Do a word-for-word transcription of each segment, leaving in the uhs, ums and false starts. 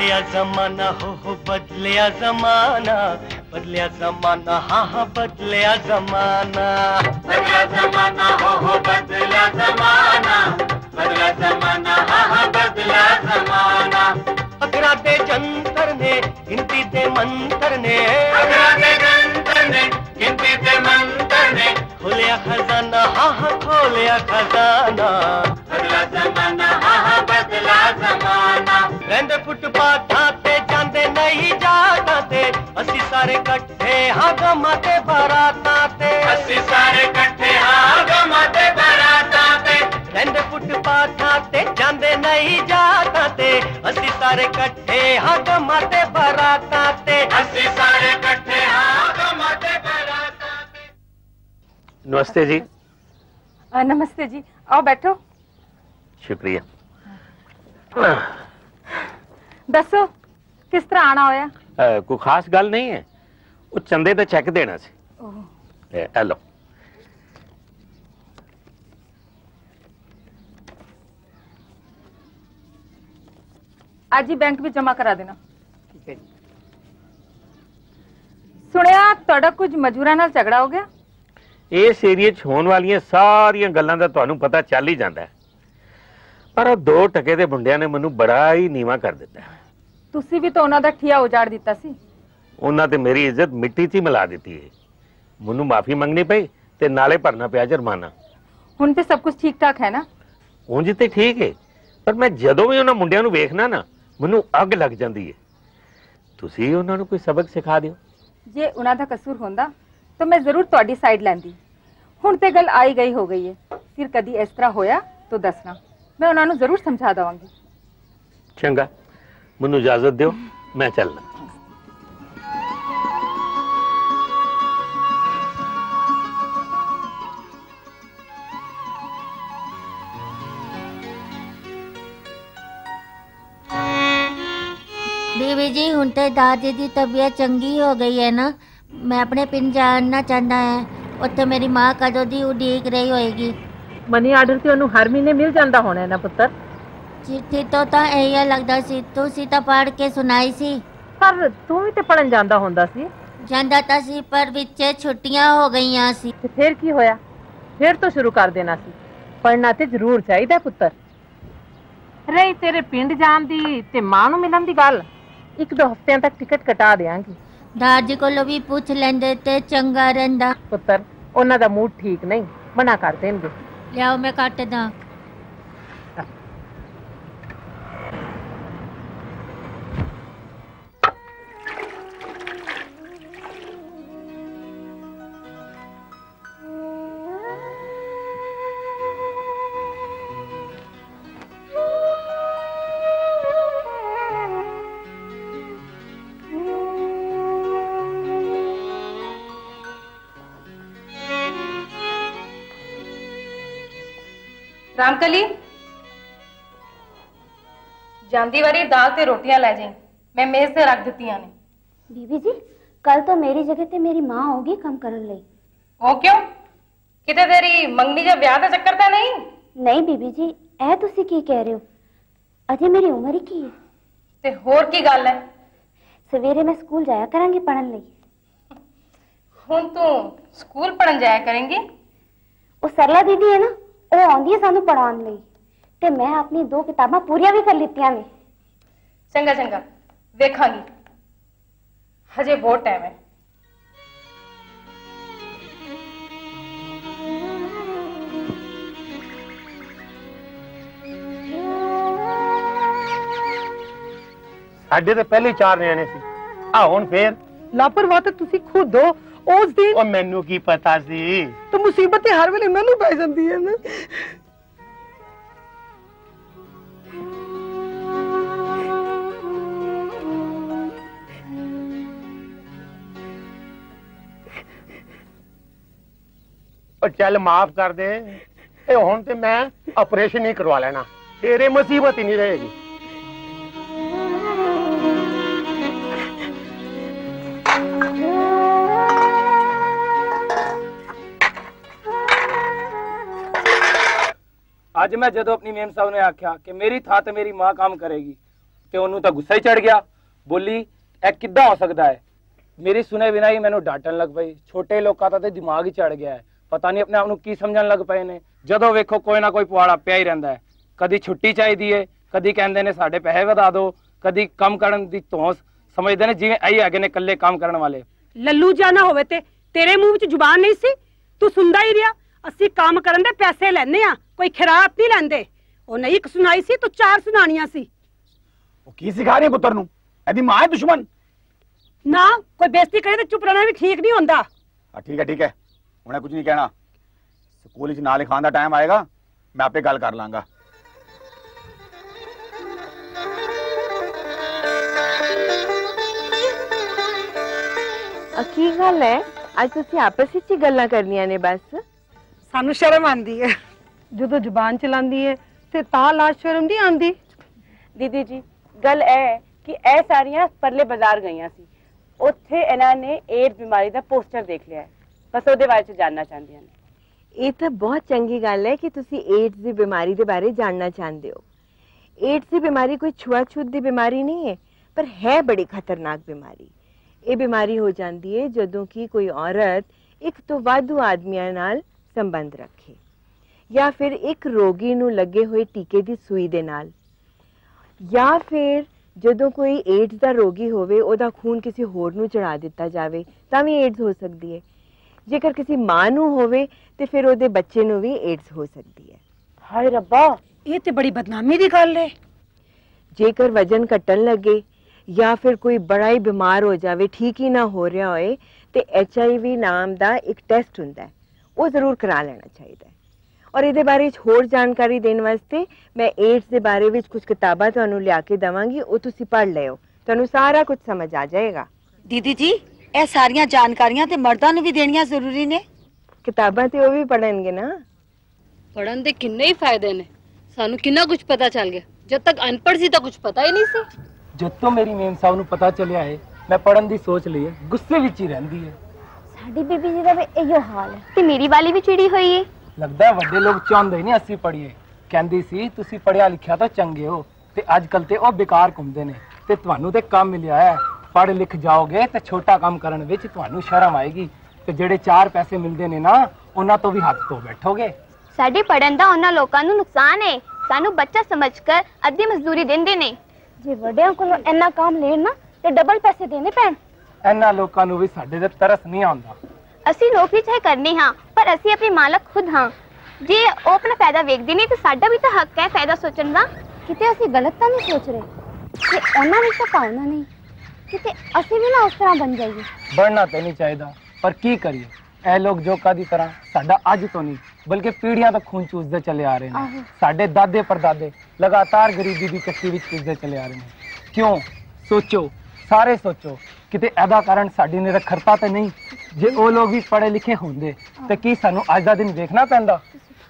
बदलिया जमाना हो हो बदलिया जमाना, बदलिया जमाना हाँ हाँ बदलिया जमाना, बदलिया जमाना हो हो बदलिया जमाना, बदलिया जमाना हाँ हाँ बदलिया जमाना। अगरा दे जंतर ने गिनती दे मंतर ने, अगरा दे जंतर ने गिनती दे मंतर ने, खोलिया खजाना हाँ हाँ खोलिया खजाना, बदला जमाना हाँ हाँ बदला जमाना। रहंदे फुटपाथां ते जांदे नहीं जाटां ते, असी सारे कट्ठे हाँ गमां ते बारातां ते, असी सारे कट्ठे हाँ गमां ते बारातां ते। रहंदे फुटपाथां ते जांदे नहीं जाटां ते, असी सारे कट्ठे हाँ गमां ते बारातां ते, असी सारे कट्ठे हाँ गमां ते बारातां ते। नमस्ते जी। आ, नमस्ते जी, आओ बैठो। शुक्रिया। दसो किस तरह आना होया? कोई खास गल नहीं है, वो चंदे दा चेक देना सी। ए, लो आज ही बैंक में जमा करा देना। ठीक है। सुनिया तुहाडा कुछ मजूरां नाल झगड़ा हो गया? इस एरिया च होने वाली सारिया गल्लां दा तुहानू पता चल ही जाता है, पर दो टके दे मुंडियां ने मैनू बड़ा ही नीवा कर दिता है। तुसी भी तो उन्हां दा ठिया उजाड़ दिता सी। उन्हां ते मेरी इज्जत मिट्टी च ही मिला दी है। मैनू माफी मंगनी पई ते नाले भरना पिया जुर्माना। हुण ते सब कुछ ठीक ठाक है ना? ਉਂਝ ते ठीक है, पर मैं जदों भी उन्हां मुंडियां नू वेखना ना मैनू अग लग जाती है। तुसी उन्हां नू कोई सबक सिखा दिओ। जे उन्हां दा कसूर होंदा तो मैं जरूर तुहाडी साइड लैंदी। हुण ते गल आई गई हो गई है, फिर कदी इस तरह होया तो दसना, मैं उन्हां नू जरूर समझा दवांगी। चंगा, मैनू इजाजत दिओ, मैं चलना। बीबी जी हुण ते दादी दी तबीयत चंगी हो गई है ना, मैं अपने पिंड जाना चाहता है। उत्थे मेरी माँ कदों दी उड़ीक रही होएगी। मनी आर्डर ते ओनू हर महीने मिल जांदा होना है ना पुत्तर? चिट्ठी तो ता एही लगदा सी, तुसी तां पढ़ के सुनाई सी। पर तू भी ते पढ़न जांदा होंदा सी। जांदा तां सी, पर विचे छुट्टियां हो गईयां सी। ते फिर की होया? फिर तो शुरू कर देना सी। पढ़ना ते जरूर चाहिदा पुत्तर। रही तेरे पिंड जान दी ते मां नू मिलन दी गल, एक दो हफ्तियां तक टिकट कटा देंगी। दादी कोलों भी पूछ लेंदे ते चंगा रहिंदा। पुत्तर उन्हां दा मूड ठीक नहीं, मना कर देंगे। लियाओ मैं कट दा। रामकली जांदी वारी दाल ते रोटियां ले जाई, मैं मेज ते रख दित्तियां ने। बीबी जी कल तो मेरी जगह ते मेरी मां होगी कम करन लई। ओ क्यों? किते तेरी मंगनी जा ब्याह दा चक्कर तां नहीं? नहीं बीबी जी, ऐ तुसी की कह रहे हो? अजे मेरी उम्र ही की है। ते होर की गल है? सवेरे मैं स्कूल जाया करांगी पढ़न लई। हुण तू स्कूल पढ़न जाया करेंगी? वो सरला दीदी है ना, वो आंदी है सानू पढ़ाउण लई, ते मैं अपनी दो किताबां पूरियां भी कर लित्तियां ने। चंगा चंगा वेखांगी, हजे बहुत टाइम है। साडे ते पहले चार न्याणे सी, आ हुण फिर लापरवाह तो तुसी खुद हो। उस दिन ओ मैनू की पता सी, तो मुसीबत हर वेले मैनू पै जांदी है ना। ओ चल माफ कर दे, ए हुण ते मैं ऑपरेशन ही करवा लेना, तेरे मुसीबत ही नहीं रहेगी। अज मैं जदों अपनी मेम साहब ने आख्या कि मेरी था ते मेरी मां काम करेगी, ਤੇ ਉਹਨੂੰ ਤਾਂ ਗੁੱਸਾ ਹੀ ਚੜ ਗਿਆ। ਬੋਲੀ ਇਹ ਕਿੱਦਾਂ ਹੋ ਸਕਦਾ ਹੈ। ਮੇਰੀ ਸੁਨੇ ਬਿਨਾਂ ਹੀ ਮੈਨੂੰ ਡਾਂਟਣ ਲੱਗ ਪਈ। ਛੋਟੇ ਲੋਕਾਂ ਦਾ ਤੇ ਦਿਮਾਗ ਹੀ ਚੜ ਗਿਆ ਹੈ, ਪਤਾ ਨਹੀਂ ਆਪਣੇ ਆਪ ਨੂੰ ਕੀ ਸਮਝਣ ਲੱਗ ਪਏ ਨੇ। ਜਦੋਂ ਵੇਖੋ ਕੋਈ ਨਾ ਕੋਈ ਪੁਆੜਾ ਪਿਆ ਹੀ ਰਹਿੰਦਾ ਹੈ। ਕਦੀ ਛੁੱਟੀ ਚਾਹੀਦੀ ਹੈ, ਕਦੀ ਕਹਿੰਦੇ ਨੇ ਸਾਡੇ ਪੈਸੇ ਵਧਾ ਦਿਓ, ਕਦੀ ਕੰਮ ਕਰਨ ਦੀ ਧੌਂਸ ਸਮਝਦੇ ਨੇ ਜਿਵੇਂ ਆਈ ਹੈਗੇ ਨੇ ਇਕੱਲੇ ਕੰਮ ਕਰਨ ਵਾਲੇ। ਲੱਲੂ ਜਾਣਾ ਹੋਵੇ ਤੇ ਤੇਰੇ ਮੂੰਹ ਵਿੱਚ ਜ਼ੁਬਾਨ ਨਹੀਂ ਸੀ, ਤੂੰ ਸੁਣਦਾ ਹੀ ਰਿਹਾ। ਅਸੀਂ ਕੰਮ ਕਰਨ ਦੇ ਪੈਸੇ ਲੈਨੇ ਆ, ਕੋਈ ਖਿਰਾਤ ਨਹੀਂ ਲੈਂਦੇ। ਉਹ ਨਹੀਂ ਇੱਕ ਸੁਣਾਈ ਸੀ, ਤੂੰ ਚਾਰ ਸੁਣਾਣੀਆਂ ਸੀ। ਉਹ ਕੀ ਸਿਖਾ ਰਹੀ ਪੁੱਤਰ ਨੂੰ? ਇਹਦੀ ਮਾਂ ਹੈ ਦੁਸ਼ਮਣ ਨਾ। ਕੋਈ ਬੇਇੱਜ਼ਤੀ ਕਰੇ ਤੇ ਚੁੱਪ ਰਹਿਣਾ ਵੀ ਠੀਕ ਨਹੀਂ ਹੁੰਦਾ। ਆ ਠੀਕ ਹੈ ਠੀਕ ਹੈ, ਹੁਣੇ ਕੁਝ ਨਹੀਂ ਕਹਿਣਾ। ਸਕੂਲ ਵਿੱਚ ਨਾਂ ਲਿਖਾਉਣ ਦਾ ਟਾਈਮ ਆਏਗਾ, ਮੈਂ ਆਪੇ ਗੱਲ ਕਰ ਲਾਂਗਾ। ਕੀ ਗੱਲ ਹੈ ਅੱਜ ਤੁਸੀਂ ਆਪਸ ਵਿੱਚ ਹੀ ਗੱਲਾਂ ਕਰਨੀਆਂ ਨੇ? ਬਸ ਸਾਨੂੰ ਸ਼ਰਮ ਆਂਦੀ ਹੈ ਜਦੋਂ ਜ਼ੁਬਾਨ ਚਲਾਉਂਦੀ ਹੈ ਤੇ ਤਾਂ ਲਾ ਸ਼ਰਮ ਨਹੀਂ ਆਂਦੀ। ਦੀਦੀ ਜੀ ਗੱਲ ਇਹ ਹੈ ਕਿ ਇਹ ਸਾਰੀਆਂ ਪਰਲੇ ਬਾਜ਼ਾਰ ਗਈਆਂ ਸੀ, ਉੱਥੇ ਇਹਨਾਂ ਨੇ ਏਡ ਬਿਮਾਰੀ ਦਾ ਪੋਸਟਰ ਦੇਖ ਲਿਆ ਹੈ, ਬਸ ਉਹਦੇ ਬਾਰੇ ਚ ਜਾਣਨਾ ਚਾਹੁੰਦੀਆਂ ਨੇ। ਇਹ ਤਾਂ ਬਹੁਤ ਚੰਗੀ ਗੱਲ ਹੈ ਕਿ ਤੁਸੀਂ ਏਡਸ ਦੀ ਬਿਮਾਰੀ ਦੇ ਬਾਰੇ ਜਾਣਨਾ ਚਾਹੁੰਦੇ ਹੋ। ਏਡਸ ਦੀ ਬਿਮਾਰੀ ਕੋਈ ਛੂਆਛੂਤ ਦੀ ਬਿਮਾਰੀ ਨਹੀਂ ਹੈ, ਪਰ ਹੈ ਬੜੀ ਖਤਰਨਾਕ ਬਿਮਾਰੀ। ਇਹ ਬਿਮਾਰੀ ਹੋ ਜਾਂਦੀ ਹੈ ਜਦੋਂ ਕਿ ਕੋਈ ਔਰਤ ਇੱਕ ਤੋਂ ਵਾਧੂ ਆਦਮੀਆਂ ਨਾਲ ਸੰਬੰਧ ਰੱਖੇ, ਜਾਂ ਫਿਰ ਇੱਕ ਰੋਗੀ ਨੂੰ ਲੱਗੇ ਹੋਏ ਟੀਕੇ ਦੀ ਸੂਈ ਦੇ ਨਾਲ, ਜਾਂ ਫਿਰ ਜਦੋਂ ਕੋਈ ਏਡਸ ਦਾ ਰੋਗੀ ਹੋਵੇ ਉਹਦਾ ਖੂਨ ਕਿਸੇ ਹੋਰ ਨੂੰ ਚੜਾ ਦਿੱਤਾ ਜਾਵੇ ਤਾਂ ਵੀ ਏਡਸ ਹੋ ਸਕਦੀ ਹੈ। ਜੇਕਰ ਕਿਸੇ ਮਾਂ ਨੂੰ ਹੋਵੇ ਤੇ ਫਿਰ ਉਹਦੇ ਬੱਚੇ ਨੂੰ ਵੀ ਏਡਸ ਹੋ ਸਕਦੀ ਹੈ। ਹਾਏ ਰੱਬਾ, ਇਹ ਤੇ ਬੜੀ ਬਦਨਾਮੀ ਦੀ ਗੱਲ ਹੈ। ਜੇਕਰ ਵਜਨ ਘਟਣ ਲੱਗੇ ਜਾਂ ਫਿਰ ਕੋਈ ਬੜਾ ਹੀ ਬਿਮਾਰ ਹੋ ਜਾਵੇ, ਠੀਕ ਹੀ ਨਾ ਹੋ ਰਿਹਾ ਹੋਏ, ਤੇ ਐਚ ਆਈ ਵੀ ਨਾਮ ਦਾ ਇੱਕ ਟੈਸਟ ਹੁੰਦਾ ਹੈ, ਉਹ ਜ਼ਰੂਰ ਕਰਾ ਲੈਣਾ ਚਾਹੀਦਾ ਹੈ। ਔਰ ਇਹਦੇ ਬਾਰੇ ਵਿੱਚ ਹੋਰ ਜਾਣਕਾਰੀ ਦੇਣ ਵਾਸਤੇ ਮੈਂ ਏਡਸ ਦੇ ਬਾਰੇ ਵਿੱਚ ਕੁਝ ਕਿਤਾਬਾਂ ਤੁਹਾਨੂੰ ਲਿਆ ਕੇ ਦੇਵਾਂਗੀ, ਉਹ ਤੁਸੀਂ ਪੜ੍ਹ ਲਿਓ, ਤੁਹਾਨੂੰ ਸਾਰਾ ਕੁਝ ਸਮਝ ਆ ਜਾਏਗਾ। ਦੀਦੀ ਜੀ ਇਹ ਸਾਰੀਆਂ ਜਾਣਕਾਰੀਆਂ ਤੇ ਮਰਦਾਂ ਨੂੰ ਵੀ ਦੇਣੀਆਂ ਜ਼ਰੂਰੀ ਨੇ। ਕਿਤਾਬਾਂ ਤੇ ਉਹ ਵੀ ਪੜ੍ਹਨਗੇ ਨਾ। ਪੜ੍ਹਨ ਦੇ ਕਿੰਨੇ ਹੀ ਫਾਇਦੇ ਨੇ, ਸਾਨੂੰ ਕਿੰਨਾ ਕੁਝ ਪਤਾ ਚੱਲ ਗਿਆ। ਜਦ ਤੱਕ ਅਨਪੜ੍ਹ ਸੀ ਤਾਂ ਕੁਝ ਪਤਾ ਹੀ ਨਹੀਂ ਸੀ। ਜਦ ਤੋਂ ਮੇਰੀ ਮੇਮ ਸਾਹਿਬ ਨੂੰ ਪਤਾ ਚੱਲਿਆ ਹੈ ਮੈਂ ਪੜਨ ਦੀ ਸੋਚ ਲਈ ਹੈ, ਗੁੱਸੇ ਵਿੱਚ ਹੀ ਰਹਿੰਦੀ ਹੈ। ਸਾਡੀ ਬੀਬੀ ਜੀ ਦਾ ਵੀ ਇਹੋ ਹਾਲ ਹੈ ਤੇ ਮੇਰੀ ਵਾਲੀ ਵੀ ਚਿੜੀ ਹੋਈ ਹੈ। ਲੱਗਦਾ ਵੱਡੇ ਲੋਕ ਚਾਹੁੰਦੇ ਨਹੀਂ ਅਸੀਂ ਪੜੀਏ। ਕਹਿੰਦੀ ਸੀ ਤੁਸੀਂ ਪੜਿਆ ਲਿਖਿਆ ਤਾਂ ਚੰਗੇ ਹੋ, ਤੇ ਅੱਜ ਕੱਲ ਤੇ ਉਹ ਬੇਕਾਰ ਘੁੰਮਦੇ ਨੇ, ਤੇ ਤੁਹਾਨੂੰ ਤੇ ਕੰਮ ਮਿਲਿਆ ਹੈ। ਪੜ੍ਹ ਲਿਖ ਜਾਓਗੇ ਤੇ ਛੋਟਾ ਕੰਮ ਕਰਨ ਵਿੱਚ ਤੁਹਾਨੂੰ ਸ਼ਰਮ ਆਏਗੀ, ਤੇ ਜਿਹੜੇ ਚਾਰ ਪੈਸੇ ਮਿਲਦੇ ਨੇ ਨਾ ਉਹਨਾਂ ਤੋਂ ਵੀ ਹੱਥ ਧੋ ਬੈਠੋਗੇ। ਸਾਡੇ ਪੜਨ ਦਾ ਉਹਨਾਂ ਲੋਕਾਂ ਨੂੰ ਨੁਕਸਾਨ ਹੈ, ਸਾਨੂੰ ਬੱਚਾ ਸਮਝकर ਅੱਧੀ ਮਜ਼ਦੂਰੀ ਦਿੰਦੇ ਨੇ। ਜੇ ਵੱਡਿਆਂ ਕੋਲੋਂ ਇੰਨਾ ਕੰਮ ਲੈਣ ਨਾ ਤੇ ਡਬਲ ਪੈਸੇ ਦੇਣੇ ਪੈਣ। ਇਹਨਾਂ ਲੋਕਾਂ ਨੂੰ ਵੀ ਸਾਡੇ ਤੇ ਤਰਸ ਨਹੀਂ ਆਉਂਦਾ। ਅਸੀਂ ਨੌਕਰੀ ਚਾਹੇ ਕਰਨੀ ਹਾਂ, ਪਰ ਅਸੀਂ ਆਪਣੀ ਮਾਲਕ ਖੁਦ ਹਾਂ। ਜੇ ਉਹ ਆਪਣਾ ਫਾਇਦਾ ਵੇਖਦੇ ਨੇ ਤਾਂ ਸਾਡਾ ਵੀ ਤਾਂ ਹੱਕ ਹੈ ਫਾਇਦਾ ਸੋਚਣ ਦਾ। ਕਿਤੇ ਅਸੀਂ ਗਲਤ ਤਾਂ ਨਹੀਂ ਸੋਚ ਰਹੇ ਕਿ ਉਹਨਾਂ ਵਿੱਚ ਤਾਂ ਭਾਵਨਾ ਨਹੀਂ, ਕਿਤੇ ਅਸੀਂ ਵੀ ਨਾ ਉਸ ਤਰ੍ਹਾਂ ਬਣ ਜਾਈਏ। ਬਣਨਾ ਤੇ ਨਹੀਂ ਚਾਹੀਦਾ, ਪਰ ਕੀ ਕਰੀਏ। ਇਹ ਲੋਕ ਜੋਕਾਂ ਦੀ ਤਰ੍ਹਾਂ ਸਾਡਾ ਅੱਜ ਤੋਂ ਨਹੀਂ ਬਲਕਿ ਪੀੜ੍ਹੀਆਂ ਤੱਕ ਖੂਨ ਚੂਸਦੇ ਚਲੇ ਆ ਰਹੇ ਨੇ। ਸਾਡੇ ਦਾਦੇ ਪੜਦਾਦੇ ਲਗਾਤਾਰ ਗਰੀਬੀ ਦੀ ਚੱਕੀ ਵਿੱਚ ਚੂਸਦੇ ਚਲੇ ਆ ਰਹੇ ਨੇ। ਕਿਉਂ? ਸੋਚੋ, ਸਾਰੇ ਸੋਚੋ, ਕਿਤੇ ਇਹਦਾ ਕਾਰਨ ਸਾਡੀ ਨਿਰਖਰਤਾ ਤੇ ਨਹੀਂ। ਜੇ ਉਹ ਲੋਕ ਵੀ ਪੜ੍ਹੇ ਲਿਖੇ ਹੁੰਦੇ ਤੇ ਕੀ ਸਾਨੂੰ ਅੱਜ ਦਾ ਦਿਨ ਵੇਖਣਾ ਪੈਂਦਾ?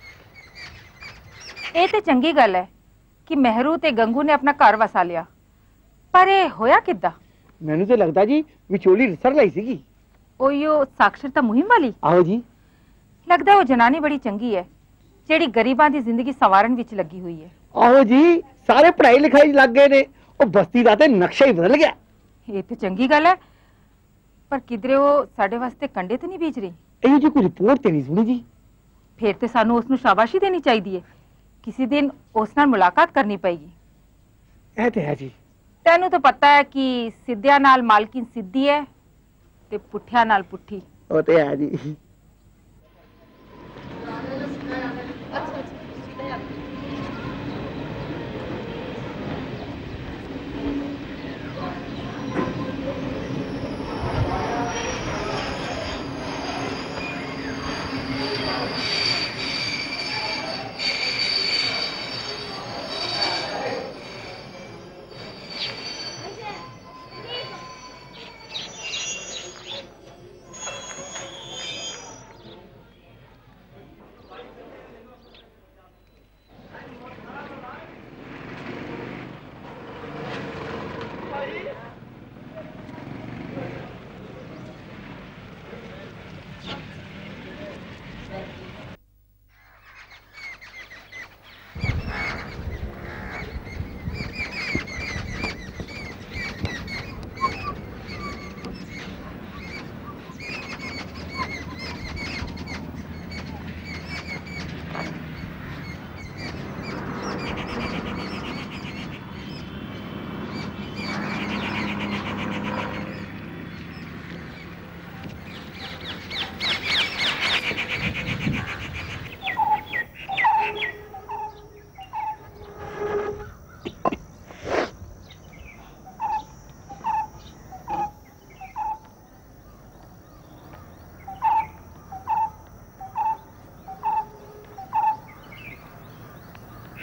ਇਹ ਤੇ ਚੰਗੀ ਗੱਲ ਹੈ ਕਿ ਮਹਿਰੂ ਤੇ ਗੰਗੂ ਨੇ ਆਪਣਾ ਘਰ ਵਸਾ ਲਿਆ, ਪਰ ਇਹ ਹੋਇਆ ਕਿੱਦਾਂ? ਮੈਨੂੰ ਤੇ ਲੱਗਦਾ ਜੀ ਵਿਚੋਲੀ ਰਿਸਰ ਲਈ ਸੀਗੀ। ਉਹੋ ਸਾਖਰਤਾ ਮੁਹਿੰਮ ਵਾਲੀ? ਆਹੋ ਜੀ। ਲੱਗਦਾ ਉਹ ਜਨਾਨੀ ਬੜੀ ਚੰਗੀ ਹੈ ਜਿਹੜੀ ਗਰੀਬਾਂ ਦੀ ਜ਼ਿੰਦਗੀ ਸਵਾਰਨ ਵਿੱਚ ਲੱਗੀ ਹੋਈ ਹੈ। ਆਹੋ ਜੀ, ਸਾਰੇ ਪੜ੍ਹਾਈ ਲਿਖਾਈ ਲੱਗ ਗਏ ਨੇ, ਉਹ ਬਸਤੀ ਦਾ ਤੇ ਨਕਸ਼ਾ ਹੀ ਬਦਲ ਗਿਆ। ਇਹ ਤੇ ਚੰਗੀ ਗੱਲ ਹੈ, ਪਰ ਕਿਧਰੇ ਉਹ ਸਾਡੇ ਵਾਸਤੇ ਕੰਡੇ ਤੇ ਨਹੀਂ ਬੀਜ ਰਹੀ। ਇਹੋ ਜੀ ਕੋਈ ਰਿਪੋਰਟ ਤੇ ਨਹੀਂ ਸੁਣੀ ਜੀ। ਫਿਰ ਤੇ ਸਾਨੂੰ ਉਸ ਨੂੰ ਸ਼ਾਬਾਸ਼ੀ ਦੇਣੀ ਚਾਹੀਦੀ ਹੈ। ਕਿਸੇ ਦਿਨ ਉਸ ਨਾਲ ਮੁਲਾਕਾਤ ਕਰਨੀ ਪਏਗੀ। ਇਹ ਤੇ ਹੈ ਜੀ। ਤੈਨੂੰ ਤਾਂ ਪਤਾ ਹੈ ਕਿ ਸਿੱਧਿਆਂ ਨਾਲ ਮਾਲਕਿਨ ਸਿੱਧੀ ਹੈ ਤੇ ਪੁੱਠਿਆਂ ਨਾਲ ਪੁੱਠੀ। ਉਹ ਤੇ ਹੈ ਜੀ।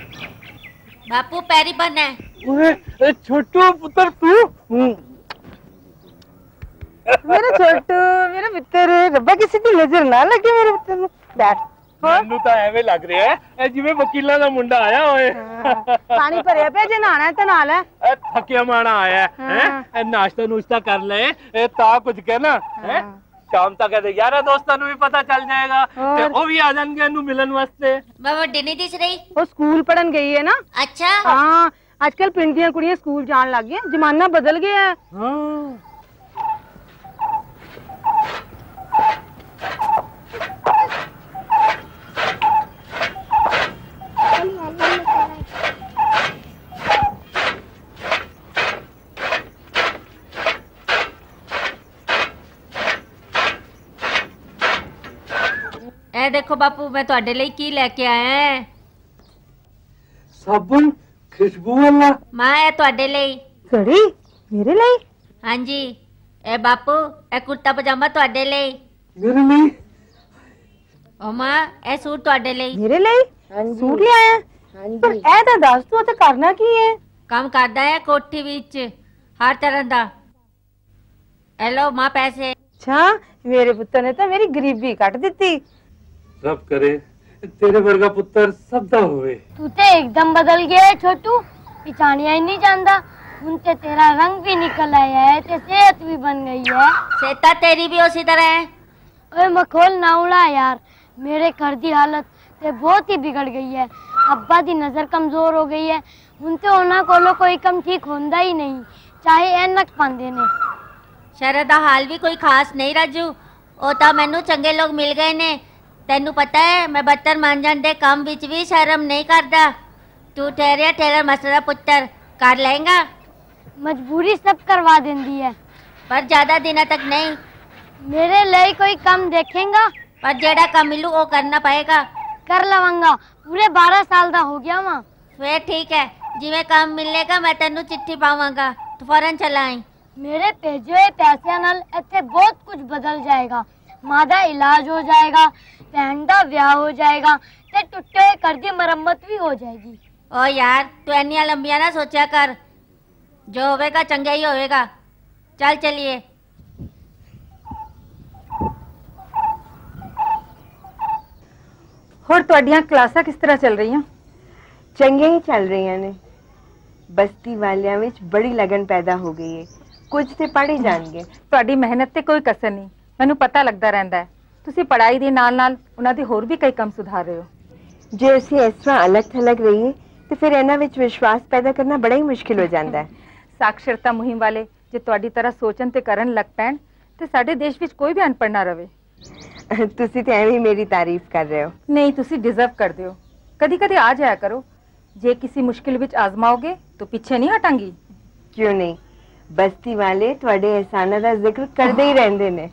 बापू पैरी बन है। ओए छोटू पुत्र तू मेरा छोटू मेरा मित्र रब्बा किसी की नजर ना लगे मेरे मित्र ਨੂੰ बैठ ਮੈਨੂੰ ਤਾਂ ਐਵੇਂ ਲੱਗ ਰਿਹਾ ਹੈ ਜਿਵੇਂ ਵਕੀਲਾਂ ਦਾ ਮੁੰਡਾ ਆਇਆ ਹੋਏ ਪਾਣੀ ਭਰਿਆ ਪਿਆ ਜੇ ਨਹਾਣਾ ਤੇ ਨਹਾ ਲੈ ਥੱਕਿਆ ਮਾਣਾ ਆਇਆ ਹੈ ਨਾਸ਼ਤਾ ਨੂਸ਼ਤਾ ਕਰ ਲੈ ਇਹ ਤਾਂ ਕੁਝ ਕਹਿਣਾ ਹੈ ਸ਼ਾਮ ਤੱਕ ਇਹਦੇ ਯਾਰਾਂ ਦੋਸਤਾਂ ਨੂੰ ਵੀ ਪਤਾ ਚੱਲ ਜਾਏਗਾ ਤੇ ਉਹ ਵੀ ਆ ਜਾਣਗੇ ਇਹਨੂੰ ਮਿਲਣ ਵਾਸਤੇ। ਮੈਂ ਵੱਡੀ ਨਹੀਂ ਦਿਸ ਰਹੀ। ਉਹ ਸਕੂਲ ਪੜਨ ਗਈ ਹੈ ਨਾ। ਅੱਛਾ ਹਾਂ ਅੱਜਕੱਲ ਪਿੰਡ ਦੀਆਂ ਕੁੜੀਆਂ ਸਕੂਲ ਜਾਣ ਲੱਗ ਗਈਆਂ ਜ਼ਮਾਨਾ ਬਦਲ ਗਿਆ ਹੈ। ਹਾਂ ए देखो बापू मैं ਤੁਹਾਡੇ ਲਈ ਕੀ ਲੈ ਕੇ ਆਇਆ ਹੈ। ਸਾਬਣ ਖੁਸ਼ਬੂ ਵਾਲਾ। ਮਾਂ ਇਹ ਤੁਹਾਡੇ ਲਈ। ਘੜੀ ਮੇਰੇ ਲਈ? ਹਾਂਜੀ ਇਹ ਬਾਪੂ ਇਹ ਕੁੜਤਾ ਪਜਾਮਾ ਤੁਹਾਡੇ ਲਈ। ਮੇਰੇ ਲਈ? ਓ ਮਾਂ ਇਹ ਸੂਟ ਤੁਹਾਡੇ ਲਈ। ਮੇਰੇ ਲਈ? ਸੂਟ ਲਿਆਇਆ? ਹਾਂਜੀ। ਪਰ ਇਹ ਤਾਂ ਦੱਸ ਤੂੰ ਤੇ ਕਰਨਾ ਕੀ ਹੈ? ਕੰਮ ਕਰਦਾ ਹੈ ਕੋਠੀ ਵਿੱਚ ਹਰ ਤਰ੍ਹਾਂ ਦਾ। ਇਹ ਲਓ ਮਾਂ ਪੈਸੇ। ਅੱਛਾ ਮੇਰੇ ਪੁੱਤ ਨੇ ਤਾਂ ਮੇਰੀ ਗਰੀਬੀ ਕੱਟ ਦਿੱਤੀ। रब करे तेरे वर्गा पुत्र सब दा होवे। तू तो एकदम बदल गया है छोटू, पिछानिया ही नहीं जानता। उनसे तेरा रंग भी निकल आया है ते सेहत भी बन गई है। सेहत तेरी भी उसी तरह है। ओए मखौल ना उड़ा यार, मेरे घर की हालत ते बहुत ही बिगड़ गई है। अब्बा दी नजर कमजोर हो गई है, उनसे उन्हां कोलों कोई कम ठीक होंदा ही नहीं, चाहे ऐनक पांदे ने। शहर दा हाल भी कोई खास नहीं राजू, ओ तां मैनू चंगे लोग मिल गए ने। तेनू पता है मैं बत्तर मांझण दे काम विच भी शर्म नहीं करदा। तू ठहरिया ठहरा मसला पुत्र कर लेगा। मजबूरी सब करवा देंदी है, पर ज्यादा दिनों तक नहीं। मेरे लिए कोई काम देखेगा? पर जेड़ा काम मिलू वो करना पड़ेगा। कर लवांगा, पूरे बारह साल दा हो गया वहाँ। फिर ठीक है, जिवें काम मिलेगा मैं तेनू चिट्ठी पावांगा, तो फौरन चला आई। मेरे भेजे हुए पैसे नाल इत्थे बहुत कुछ बदल जाएगा। मां दा इलाज हो जाएगा, भैन दा ब्याह हो जाएगा ते टुटे हुए घर दी मरम्मत भी हो जाएगी। ओ यार तू इन्निया लंबिया ना सोचा कर, जो होवेगा चंगा ही होवेगा। चल चलिए। ਹੋਰ ਤੁਹਾਡੀਆਂ ਕਲਾਸਾਂ ਕਿਸ ਤਰ੍ਹਾਂ ਚੱਲ ਰਹੀਆਂ? ਚੰਗੇ ਹੀ ਚੱਲ ਰਹੀਆਂ ਨੇ। ਬਸਤੀ ਵਾਲਿਆਂ ਵਿੱਚ ਬੜੀ ਲਗਨ ਪੈਦਾ ਹੋ ਗਈ ਹੈ, ਕੁਝ ਤੇ ਪੜ੍ਹ ਹੀ ਜਾਣਗੇ। ਤੁਹਾਡੀ ਮਿਹਨਤ ਤੇ ਕੋਈ ਕਸਰ ਨਹੀਂ, ਮੈਨੂੰ ਪਤਾ ਲੱਗਦਾ ਰਹਿੰਦਾ ਹੈ। ਤੁਸੀਂ ਪੜ੍ਹਾਈ ਦੇ ਨਾਲ ਨਾਲ ਉਹਨਾਂ ਦੇ ਹੋਰ ਵੀ ਕਈ ਕੰਮ ਸੁਧਾਰ ਰਹੇ ਹੋ। ਜੇ ਅਸੀਂ ਇਸ ਤਰ੍ਹਾਂ ਅਲੱਗ ਥਲੱਗ ਰਹੀਏ ਤੇ ਫਿਰ ਇਹਨਾਂ ਵਿੱਚ ਵਿਸ਼ਵਾਸ ਪੈਦਾ ਕਰਨਾ ਬੜਾ ਹੀ ਮੁਸ਼ਕਿਲ ਹੋ ਜਾਂਦਾ ਹੈ। ਸਾਖਰਤਾ ਮੁਹਿੰਮ ਵਾਲੇ ਜੇ ਤੁਹਾਡੀ ਤਰ੍ਹਾਂ ਸੋਚਣ ਤੇ ਕਰਨ ਲੱਗ ਪੈਣ ਤੇ ਸਾਡੇ ਦੇਸ਼ ਵਿੱਚ ਕੋਈ ਵੀ ਅਨਪੜ੍ਹ ਨਾ ਰਵੇ। ਤੁਸੀਂ ਤੇ ਐਵੇਂ ਮੇਰੀ ਤਾਰੀਫ ਕਰ ਰਹੇ ਹੋ। ਨਹੀਂ, ਤੁਸੀਂ ਡਿਜ਼ਰਵ ਕਰਦੇ ਹੋ। ਕਦੀ ਕਦੀ ਆ ਜਾਇਆ ਕਰੋ, ਜੇ ਕਿਸੇ ਮੁਸ਼ਕਿਲ ਵਿੱਚ ਆਜ਼ਮਾਓਗੇ ਤਾਂ ਪਿੱਛੇ ਨਹੀਂ ਹਟਾਂਗੀ। ਕਿਉਂ ਨਹੀਂ, ਬਸਤੀ ਵਾਲੇ ਤੁਹਾਡੇ ਅਹਿਸਾਨਾਂ ਦਾ ਜ਼ਿਕਰ ਕਰਦੇ ਹੀ ਰਹਿੰਦੇ ਨੇ।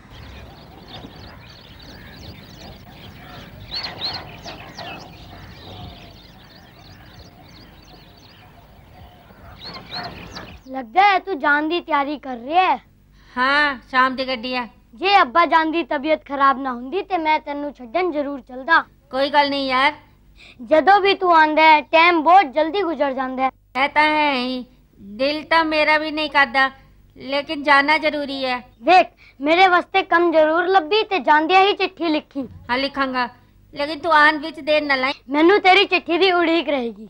लगता है तू जान दी तैयारी कर रही है। हाँ शाम दी गड्डी है। जे अब्बा जान दी तबीयत खराब ना हुंदी ते मैं तेनू छड्डन जरूर चलदा। कोई गल नहीं यार, जदों भी तू आंदा है टाइम बहुत जल्दी गुजर जांदा है। कहता है ही, दिल तो मेरा भी नहीं करदा, लेकिन जाना जरूरी है। देख मेरे वास्ते कम जरूर लब्बी ते जांदिया ही चिट्ठी लिखी। हाँ लिखांगा, लेकिन तू आन विच देर न लाई। मैनू तेरी चिट्ठी दी उड़ीक रहेगी।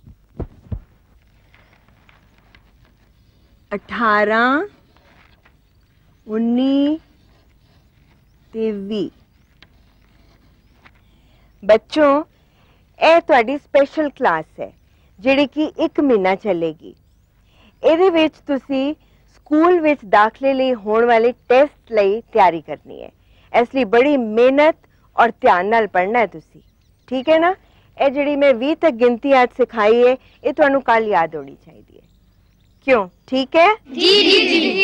अठारह उन्नी ते ਵੀਹ। ਬੱਚੋ ਇਹ ਤੁਹਾਡੀ ਸਪੈਸ਼ਲ ਕਲਾਸ ਹੈ ਜਿਹੜੀ ਕਿ ਇੱਕ ਮਹੀਨਾ ਚੱਲੇਗੀ। ਇਹਦੇ ਵਿੱਚ ਤੁਸੀਂ ਸਕੂਲ ਵਿੱਚ ਦਾਖਲੇ ਲਈ ਹੋਣ ਵਾਲੇ ਟੈਸਟ ਲਈ ਤਿਆਰੀ ਕਰਨੀ ਹੈ। ਇਸ ਲਈ ਬੜੀ ਮਿਹਨਤ ਔਰ ਧਿਆਨ ਨਾਲ ਪੜ੍ਹਨਾ ਹੈ ਤੁਸੀਂ, ਠੀਕ ਹੈ ਨਾ। ਇਹ ਜਿਹੜੀ ਮੈਂ ਵੀਹ ਤੱਕ ਗਿਣਤੀ ਅੱਜ ਸਿਖਾਈ ਹੈ ਇਹ ਤੁਹਾਨੂੰ ਕੱਲ ਯਾਦ ਹੋਣੀ ਚਾਹੀਦੀ ਹੈ। क्यों ठीक है? जी जी जी।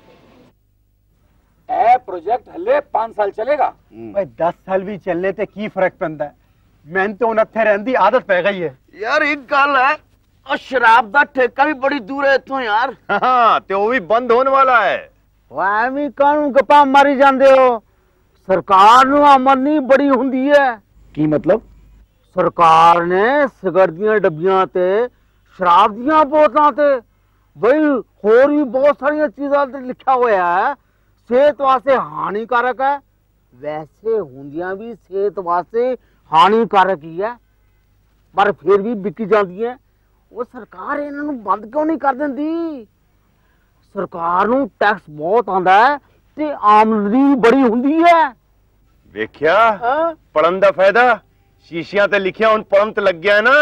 ए प्रोजेक्ट हले पांच साल चलेगा। भाई दस साल भी चलने ते की फर्क पैंदा है। मैंने तो उन्हत्थे रहन दी आदत पै गई है। यार एक गल है, और शराब दा ठेका भी बड़ी दूर है इत्थों यार। हां ते वो भी बंद होने वाला है। वामी कानून गप्पा मारी जांदे हो। सरकार नु आमदनी बड़ी हुंदी है। की मतलब? सरकार ने सिगरेट दियां डब्बियां ते शराब दियां बोतलां ते बई होर भी बहुत सारिया चीज़ां ते लिखा होया है सेहत वास्ते हानिकारक है। वैसे होंदियां भी सेहत वास्ते हानिकारक ही है पर फिर भी बिकी जाती है। वो सरकार इन्हां नूं बंद क्यों नहीं कर देंदी? सरकार नूं टैक्स बहुत आंदा है ते आमदनी बड़ी हुंदी है। वेख्या पढ़न दा फायदा शीशियां ते लिखिया हुण पढ़न ते लग गया है ना।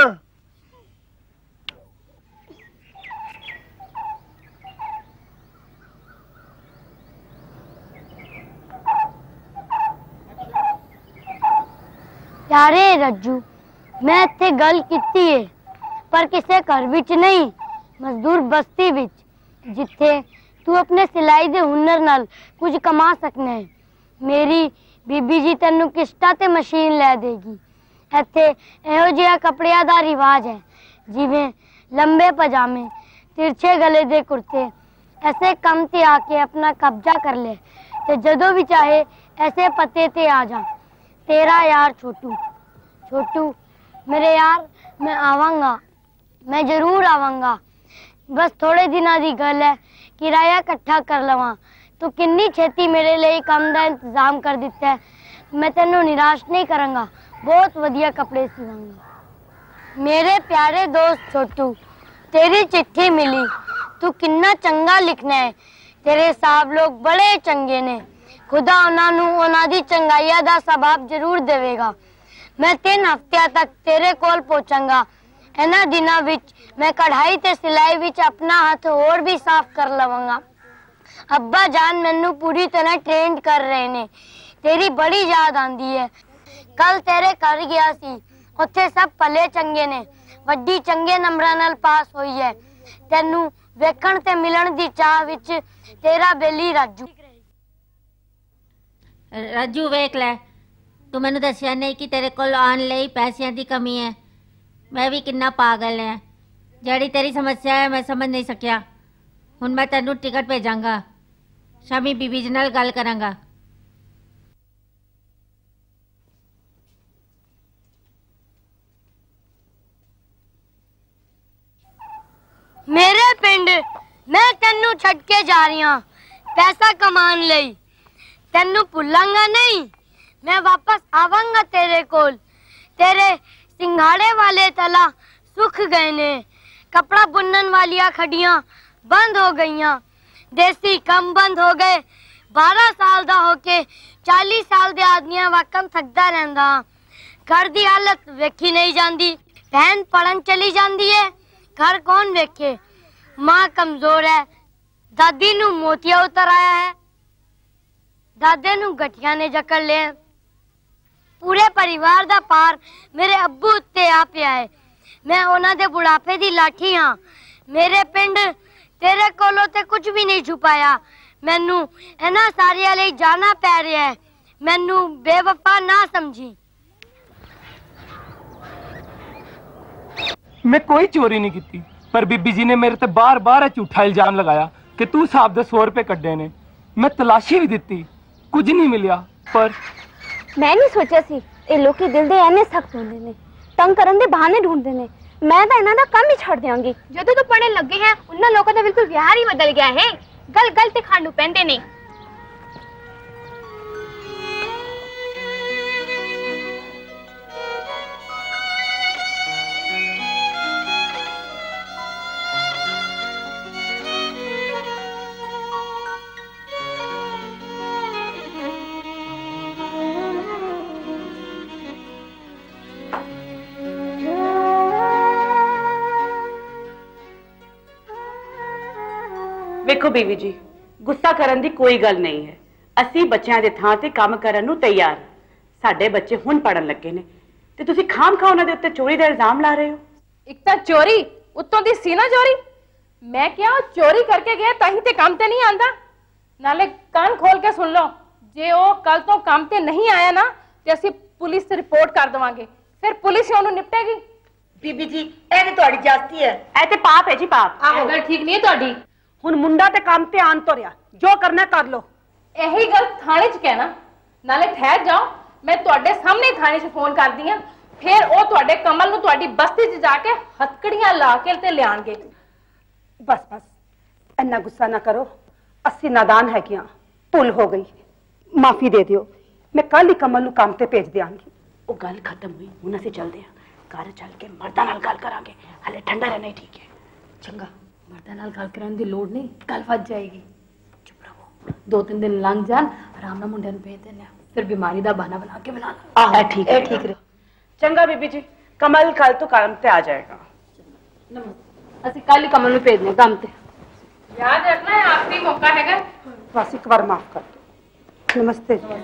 यारे रज्जू मैं इत्थे गल कीती है पर किसे घर विच नहीं, मजदूर बस्ती विच, जिथे तू अपने सिलाई दे हुनर नाल कुछ कमा सकना है। मेरी बीबी जी तेनू किस्ता ते मशीन लै देगी। इत्थे इहो जिहा कपड़िया दा रिवाज है जिवें लंबे पजामे, तिरछे गले दे कुर्ते। ऐसे कम ते आके अपना कब्जा कर ले ते जदों भी चाहे ऐसे पते ते आ जा। तेरा यार छोटू। छोटू मेरे यार मैं आवांगा, मैं जरूर आवांगा। बस थोड़े दिनों की गल है, किराया इकट्ठा कर लवां। तू किन्नी छेती मेरे लिए काम का इंतजाम कर दिता है। मैं तेनों निराश नहीं करांगा, बहुत वधिया कपड़े सिवांगा। मेरे प्यारे दोस्त छोटू, तेरी चिट्ठी मिली, तू किन्ना चंगा लिखना है। तेरे साहब लोग बड़े चंगे ने, खुदा उन्हां नूं उन्हां दी चंगाईया दा सबाब जरूर देवेगा। मैं तीन हफ्तियां तक तेरे कोल पहुंचांगा। इन्हां दिनां विच मैं कढ़ाई ते सिलाई विच अपना हाथ और भी साफ कर लवांगा। अब्बा जान मैनू पूरी तरह ट्रेंड कर रहे ने। तेरी बड़ी याद आंदी है। कल तेरे घर गया सी, उत्थे सब भले चंगे ने, वड्डी चंगे नंबरां नाल पास होई है। तेनू वेखण ते मिलण दी चाह विच तेरा बेली राजू। राजू वेख ले, तू मैनू दसिया नहीं कि तेरे कोल आने लई पैसिਆਂ ਦੀ कमी है। मैं भी किन्ना पागल है। ਜਿਹੜੀ तेरी समस्या है मैं समझ नहीं सकिया। हुण मैं तेनू टिकट भेजांगा, शामी बीबी जी नाल गल करांगा। मेरे पिंड मैं तेनू छड़ के जा रही हूं पैसा कमान लई। तेनू भुलांगा नहीं, मैं वापस आवांगा तेरे कोल। तेरे सिंघाड़े वाले तला सुख गए ने, कपड़ा बुनन वालिया खड़ियां बंद हो गईयां, देसी कम बंद हो गए। बारह साल दा होके चालीस साल दे आदमियां वाकम थकदा रहंदा। घर दी हालत वेखी नहीं जांदी। बहन पढ़न चली जांदी है, घर कौन वेखे। मां कमजोर है, दादी नू मोतिया उतर आया है, दादे नू गठिया ने जकड़ ले। पूरे परिवार दा पार मेरे अब्बू उत्ते आ पिया है। मैं उन्हां दे बुढ़ापे दी लाठी हां। मेरे पिंड तेरे कोलों ते कुछ भी नहीं छुपाया। मैनू इन्हां सारियां लई जाना पै रिहा है। मैनू बेवफा ना समझी। मैं कोई चोरी नहीं की, पर बीबी जी ने मेरे ते बार बार झूठा इल्जाम लगाया कि तू साहब दे सौ रुपए कड्डे ने। मैं तलाशी भी दी, कुछ नहीं मिलिया। पर मैं नहीं सोचा सी ये लोग दिल दे इन्ने सख्त होंदे ने, तंग करन दे बहाने ढूंढदे ने। मैं तो इन्हां दा काम ही छड़ देंगी। जदों तो पढ़न लगे हैं उन्हां लोगों का बिल्कुल व्यवहार ही बदल गया है। गल गल ते खानू पैंदे ने। देखो बीवी जी, गुस्सा करन दी कोई गल नहीं है। असी बच्चों के थां ते काम करन नूं तैयार। साडे बच्चे हुण पढ़न लगे ने ते तुसीं खाम खा उन्हां दे उत्ते चोरी दा इल्जाम ला रहे हो। एक तां चोरी उत्तों दी सीना चोरी। मैं क्या चोरी करके गया ताही ते काम ते नहीं आंदा। नाले कान खोल के सुन लो, जे ओ कल तो काम ते नहीं आया ना ते असीं पुलिस से रिपोर्ट कर देवांगे, फिर पुलिस ही उन्हें निपटेगी। बीबी जी ए ते तुहाडी जास्ती है, ए ते पाप है जी पाप। आहो गल ठीक नहीं है तुहाडी। हुण मुंडा ते काम ते आन तो रिया, जो करना कर लो। यही गल थाने च कहना। नाले ठहर जाओ, मैं तुहाडे सामने थाने च फोन कर दी हां। फिर वो तुहाडे कमल नूं तुहाडी बस्ती च जाके हथकड़ियां ला के ते लियाणगे। बस बस इन्ना गुस्सा ना करो, अस्सी नादान है क्या, भुल हो गई, माफी दे दियो। मैं कल ही कमल नूं काम ते भेज दियांगी। वो गल खत्म हुई, हुण असीं चलदे हां, घर चल के मर्दां नाल गल करांगे, हले ठंडा रहना ही ठीक है। चंगा, मर्दां नाल गल करन दी लोड़ नहीं, गल वध जाएगी। चुप रहो, दो तीन दिन लंघ जान, आराम नाल मुंडे नूं भेज देने, फिर बीमारी दा बहाना बना के बना लो। आह ठीक है, ठीक है। चंगा बीबी जी, कमल कल तो काम पे आ जाएगा। ਅਸੀਂ ਕੱਲ ਹੀ ਕਮਲ ਨੂੰ ਭੇਜਨੇ ਕੰਮ ਤੇ। याद रखना है आखिरी मौका हैगा। बस एक बार माफ कर दो। नमस्ते जी।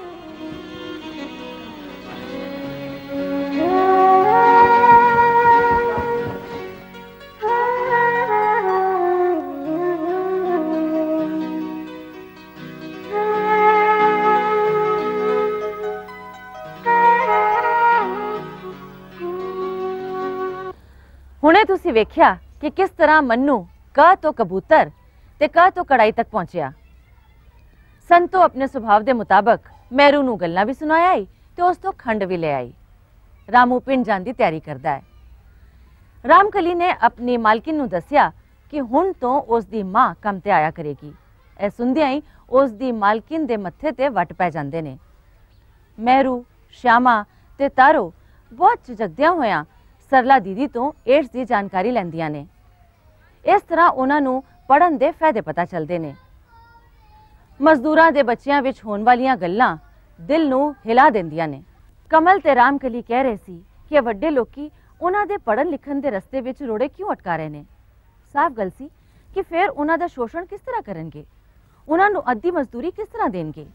ਹੁਣੇ ਤੁਸੀਂ ਵੇਖਿਆ ਕਿ ਕਿਸ ਤਰ੍ਹਾਂ ਮੰਨੂ ਕ ਤੋਂ ਕਬੂਤਰ ਤੇ ਕ ਤੋਂ ਕੜਾਈ ਤੱਕ ਪਹੁੰਚਿਆ। ਸੰਤੋ ਆਪਣੇ ਸੁਭਾਅ ਦੇ ਮੁਤਾਬਕ ਮੈਰੂ ਨੂੰ ਗੱਲਾਂ ਵੀ ਸੁਣਾਇਆ ਈ ਤੇ ਉਸ ਤੋਂ ਖੰਡ ਵੀ ਲੈ ਆਈ। ਰਾਮੂ ਪਿੰਡ ਜਾਣ ਦੀ ਤਿਆਰੀ ਕਰਦਾ ਹੈ। ਰਾਮਕਲੀ ਨੇ ਆਪਣੀ ਮਾਲਕਿਨ ਨੂੰ ਦੱਸਿਆ ਕਿ ਹੁਣ ਤੋਂ ਉਸ ਦੀ ਮਾਂ ਕੰਮ ਤੇ ਆਇਆ ਕਰੇਗੀ। ਇਹ ਸੁਣਦਿਆਂ ਹੀ ਉਸ ਦੀ ਮਾਲਕਿਨ ਦੇ ਮੱਥੇ ਤੇ ਵੱਟ ਪੈ ਜਾਂਦੇ ਨੇ। ਮੈਰੂ, ਸ਼ਿਆਮਾ ਤੇ ਤਾਰੋ ਬਹੁਤ ਝਿਜਕਦਿਆਂ ਹੋਇਆਂ ਸਰਲਾ ਦੀਦੀ ਤੋਂ ਏਡਸ ਦੀ ਜਾਣਕਾਰੀ ਲੈਂਦੀਆਂ ਨੇ। ਇਸ ਤਰ੍ਹਾਂ ਉਹਨਾਂ ਨੂੰ ਪੜ੍ਹਨ ਦੇ ਫਾਇਦੇ ਪਤਾ ਚੱਲਦੇ ਨੇ। ਮਜ਼ਦੂਰਾਂ ਦੇ ਬੱਚਿਆਂ ਵਿੱਚ ਹੋਣ ਵਾਲੀਆਂ ਗੱਲਾਂ ਦਿਲ ਨੂੰ ਹਿਲਾ ਦਿੰਦੀਆਂ ਨੇ। ਕਮਲ ਤੇ ਰਾਮਕਲੀ ਕਹਿ ਰਹੇ ਸੀ ਕਿ ਵੱਡੇ ਲੋਕੀ ਉਹਨਾਂ ਦੇ ਪੜ੍ਹਨ ਲਿਖਣ ਦੇ ਰਸਤੇ ਵਿੱਚ ਰੋੜੇ ਕਿਉਂ ਅਟਕਾ ਰਹੇ ਨੇ। ਸਾਫ਼ ਗੱਲ ਸੀ ਕਿ ਫਿਰ ਉਹਨਾਂ ਦਾ ਸ਼ੋਸ਼ਣ ਕਿਸ ਤਰ੍ਹਾਂ ਕਰਨਗੇ, ਉਹਨਾਂ ਨੂੰ ਅੱਧੀ ਮਜ਼ਦੂਰੀ ਕਿਸ ਤਰ੍ਹਾਂ ਦੇਣਗੇ।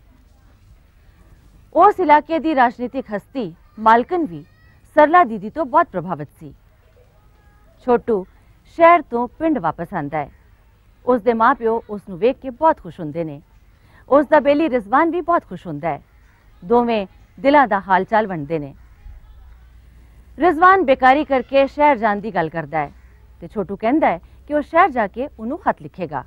ਉਸ ਇਲਾਕੇ ਦੀ ਰਾਜਨੀਤਿਕ ਹਸਤੀ ਮਾਲਕਨ ਵੀ ਸਰਲਾ ਦੀਦੀ ਤੋਂ ਬਹੁਤ ਪ੍ਰਭਾਵਿਤ ਸੀ। ਛੋਟੂ ਸ਼ਹਿਰ ਤੋਂ ਪਿੰਡ ਵਾਪਸ ਆਂਦਾ ਹੈ। ਉਸ ਦੇ ਮਾਪਿਓ ਉਸ ਨੂੰ ਵੇਖ ਕੇ ਬਹੁਤ ਖੁਸ਼ ਹੁੰਦੇ ਨੇ। ਉਸ ਦਾ ਬੇਲੀ ਰਿਜ਼ਵਾਨ ਵੀ ਬਹੁਤ ਖੁਸ਼ ਹੁੰਦਾ ਹੈ। ਦੋਵੇਂ ਦਿਲਾਂ ਦਾ ਹਾਲ ਚਾਲ ਵੰਡਦੇ ਨੇ। ਰਿਜ਼ਵਾਨ ਬੇਕਾਰੀ ਕਰਕੇ ਸ਼ਹਿਰ ਜਾਣ ਦੀ ਗੱਲ ਕਰਦਾ ਹੈ ਤੇ ਛੋਟੂ ਕਹਿੰਦਾ ਹੈ ਕਿ ਉਹ ਸ਼ਹਿਰ ਜਾ ਕੇ ਉਹਨੂੰ ਖਤ ਲਿਖੇਗਾ।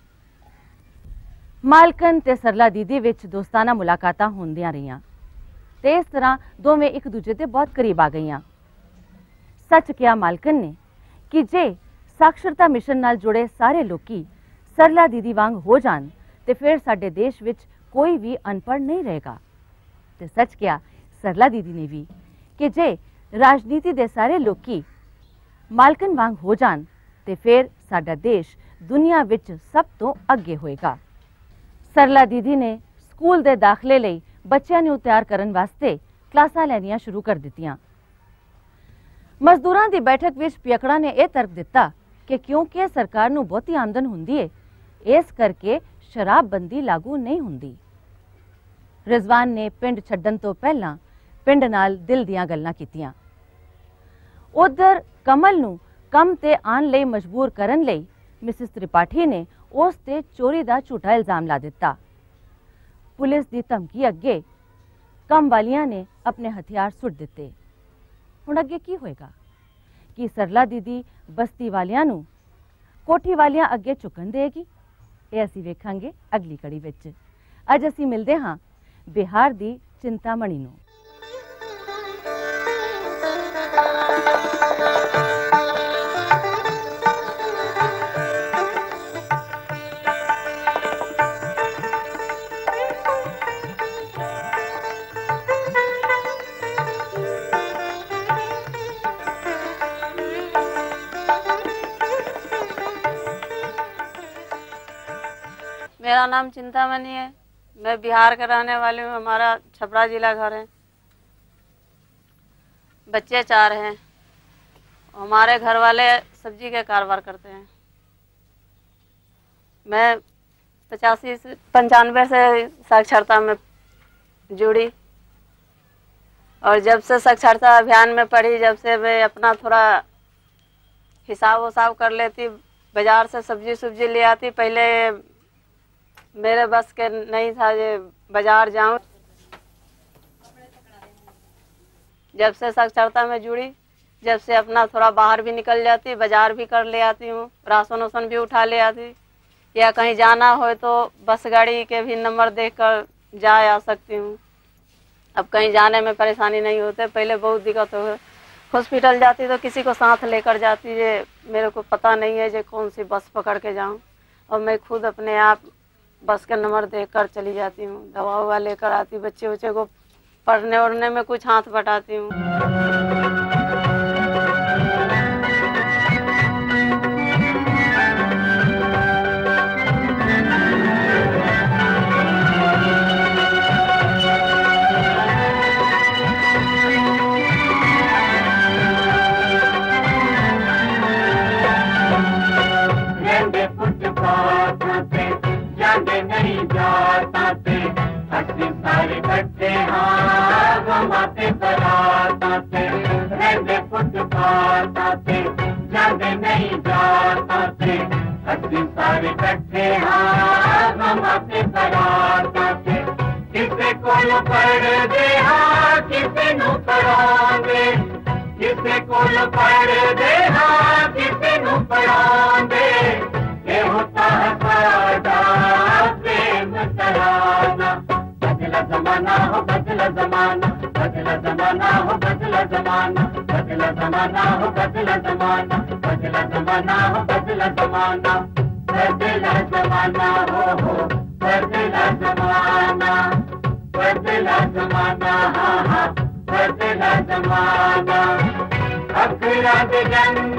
ਮਾਲਕਨ ਤੇ ਸਰਲਾ ਦੀਦੀ ਵਿੱਚ ਦੋਸਤਾਨਾ ਮੁਲਾਕਾਤਾਂ ਹੁੰਦੀਆਂ ਰਹੀਆਂ ਤੇ ਇਸ ਤਰ੍ਹਾਂ ਦੋਵੇਂ ਇੱਕ ਦੂਜੇ ਦੇ ਬਹੁਤ ਕਰੀਬ ਆ ਗਈਆਂ। ਸੱਚ ਕਿਹਾ ਮਾਲਕਨ ਨੇ ਕਿ ਜੇ ਸਾਖਰਤਾ ਮਿਸ਼ਨ ਨਾਲ ਜੁੜੇ ਸਾਰੇ ਲੋਕੀ ਸਰਲਾ ਦੀਦੀ ਵਾਂਗ ਹੋ ਜਾਣ ਤੇ ਫਿਰ ਸਾਡੇ ਦੇਸ਼ ਵਿੱਚ ਕੋਈ ਵੀ ਅਨਪੜ੍ਹ ਨਹੀਂ ਰਹੇਗਾ। ਤੇ ਸੱਚ ਕਿਹਾ ਸਰਲਾ ਦੀਦੀ ਨੇ ਵੀ ਕਿ ਜੇ ਰਾਜਨੀਤੀ ਦੇ ਸਾਰੇ ਲੋਕੀ ਮਾਲਕਨ ਵਾਂਗ ਹੋ ਜਾਣ ਤੇ ਫਿਰ ਸਾਡਾ ਦੇਸ਼ ਦੁਨੀਆ ਵਿੱਚ ਸਭ ਤੋਂ ਅੱਗੇ ਹੋਏਗਾ। ਸਰਲਾ ਦੀਦੀ ਨੇ ਸਕੂਲ ਦੇ ਦਾਖਲੇ ਲਈ ਬੱਚਿਆਂ ਨੂੰ ਤਿਆਰ ਕਰਨ ਵਾਸਤੇ ਕਲਾਸਾਂ ਲੈਣੀਆਂ ਸ਼ੁਰੂ ਕਰ ਦਿੱਤੀਆਂ। ਮਜ਼ਦੂਰਾਂ ਦੀ ਬੈਠਕ ਵਿੱਚ ਪਿਅਕੜਾ ਨੇ ਇਹ ਤਰਕ ਦਿੱਤਾ ਕਿ ਕਿਉਂਕਿ ਸਰਕਾਰ ਨੂੰ ਬਹੁਤੀ ਆਮਦਨ ਹੁੰਦੀ ਹੈ, ਇਸ ਕਰਕੇ ਸ਼ਰਾਬਬੰਦੀ ਲਾਗੂ ਨਹੀਂ ਹੁੰਦੀ। ਰਿਜ਼ਵਾਨ ਨੇ ਪਿੰਡ ਛੱਡਣ ਤੋਂ ਪਹਿਲਾਂ ਪਿੰਡ ਨਾਲ ਦਿਲ ਦੀਆਂ ਗੱਲਾਂ ਕੀਤੀਆਂ। ਉਧਰ ਕਮਲ ਨੂੰ ਕੰਮ ਤੇ ਆਉਣ ਲਈ ਮਜਬੂਰ ਕਰਨ ਲਈ ਮਿਸਿਸ ਤ੍ਰਿਪਾਠੀ ਨੇ ਉਸ ਤੇ ਚੋਰੀ ਦਾ ਝੂਠਾ ਇਲਜ਼ਾਮ ਲਾ ਦਿੱਤਾ। ਪੁਲਿਸ ਦੀ ਧਮਕੀ ਅੱਗੇ ਕੰਮ ਵਾਲੀਆਂ ਨੇ ਆਪਣੇ ਹਥਿਆਰ ਸੁੱਟ ਦਿੱਤੇ। ਹੁਣ ਅੱਗੇ ਕੀ ਹੋਏਗਾ? ਕੀ ਸਰਲਾ ਦੀਦੀ ਬਸਤੀ ਵਾਲਿਆਂ ਨੂੰ ਕੋਠੀ ਵਾਲਿਆਂ ਅੱਗੇ ਝੁਕਣ ਦੇਗੀ? ਇਹ ਅਸੀਂ ਵੇਖਾਂਗੇ ਅਗਲੀ ਕੜੀ ਵਿੱਚ। ਅੱਜ ਅਸੀਂ ਮਿਲਦੇ ਹਾਂ ਬਿਹਾਰ ਦੀ ਚਿੰਤਾਮਣੀ ਨੂੰ। मेरा नाम चिंतामणि है। मैं बिहार का रहने वाली हूँ। हमारा छपरा जिला घर है। बच्चे चार हैं। हमारे घर वाले सब्जी के कारोबार करते हैं। मैं पचासी से पंचानवे से साक्षरता में जुड़ी और जब से साक्षरता अभियान में पढ़ी, जब से मैं अपना थोड़ा हिसाब उसाब कर लेती, बाजार से सब्जी सब्जी ले आती। पहले मेरे बस के नहीं था ये बाजार जाऊं। जब से साक्षरता में जुड़ी, जब से अपना थोड़ा बाहर भी निकल जाती, बाजार भी कर ले आती हूँ, राशन वासन भी उठा ले आती, या कहीं जाना हो तो बस गाड़ी के भी नंबर देखकर जा आ सकती हूँ। अब कहीं जाने में परेशानी नहीं होते, पहले बहुत दिक्कत हो। हॉस्पिटल जाती तो किसी को साथ लेकर जाती, ये मेरे को पता नहीं है जो कौन सी बस पकड़ के जाऊं, और मैं खुद अपने आप बस का नंबर देखकर चली जाती हूँ, दवा ववा लेकर आती, बच्चे बच्चे को पढ़ने उड़ने में कुछ हाथ बटाती हूँ। जाने नहीं जाता थे, हंसी सारे इकट्ठे हाँ गमाते बराता थे, रहते फुटपाता थे, जाने नहीं जाता थे, हंसी सारे इकट्ठे हाँ गमाते बराता थे, किसे कोल पढ़ दे हाँ किसे नु पढ़ांगे, किसे कोल पढ़ दे हाँ किसे नु पढ़ांगे, ये होता है सादा प्रेम तराना, बदला जमाना हो बदला जमाना, बदला जमाना हो बदला जमाना, बदला जमाना हो बदला जमाना, बदला जमाना हो बदला जमाना, बदला जमाना हो हो बदला जमाना, बदला जमाना हाँ हाँ बदला जमाना, अखरा जन